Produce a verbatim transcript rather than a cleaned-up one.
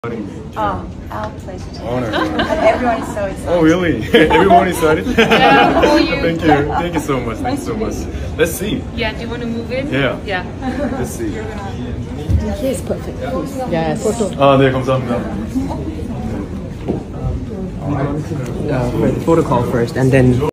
Oh, our pleasure. Honor. Everyone is so excited. Oh, really? Everyone is excited? Yeah, for you. Thank you. Thank you so much. Thank you so much. Let's see. Yeah, do you want to move in? Yeah. Yeah. Let's see. Yes, perfect. Yes. 아, 네, 감사합니다. Uh, for the photo call first, and then